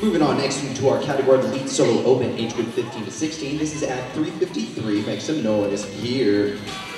Moving on next to our category, the lead solo open, age group 15 to 16. This is at 3:53. Make some noise here.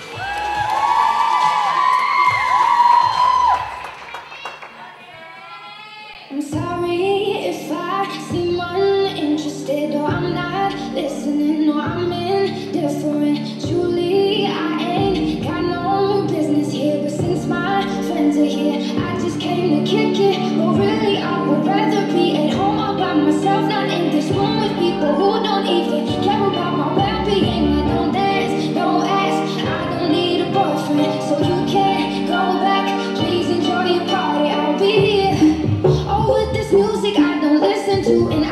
I'm sorry if I seem uninterested, or I'm not listening, or I'm indifferent. Truly, I ain't got no business here, but since my friends are here, I just came to kick it. But really, I would rather be at home all by myself, not in this room with people who don't even care about my well-being. I don't dance, don't ask, I don't need a boyfriend, so you can't go back. Please enjoy your party, I'll be here. Oh, with this music I don't listen to